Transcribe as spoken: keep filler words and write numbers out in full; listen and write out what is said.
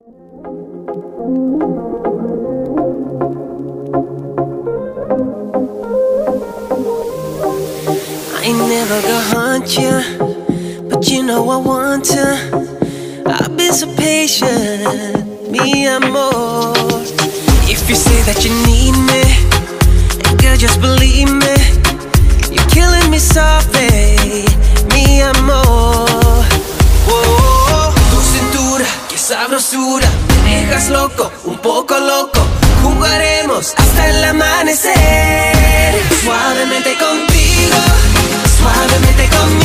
I ain't never gonna hunt ya, but you know I want to. I've been so patient, mi amor. If you say that you need me, girl, just believe me. You're killing me softly, mi amor. Oh, tu cintura, qué sabrosura. Me dejas loco, un poco loco. Jugaremos hasta el amanecer. Suavemente contigo, suavemente conmigo.